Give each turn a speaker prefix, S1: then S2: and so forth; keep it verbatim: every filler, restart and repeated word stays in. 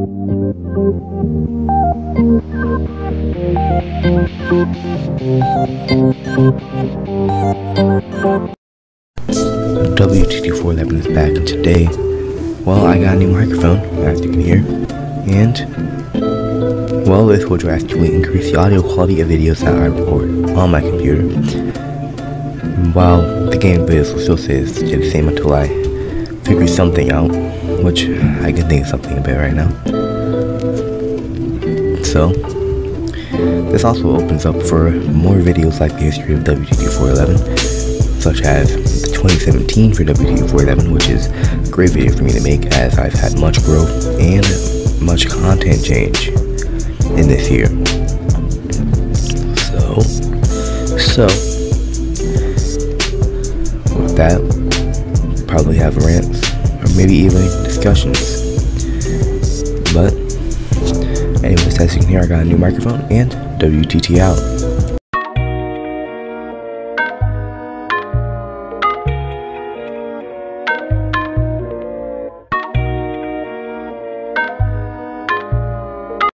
S1: W T T four eleven is back, and today, well, I got a new microphone, as you can hear, and, well, this will drastically increase the audio quality of videos that I record on my computer. While the game videos will still stay the same until I figure something out, which I can think of something about right now. So, this also opens up for more videos like the history of W T T four eleven, such as the twenty seventeen for W T T four eleven, which is a great video for me to make as I've had much growth and much content change in this year. So, so, with that, probably have rants or maybe even discussions. But anyways, as you can hear, I got a new microphone and W T T out.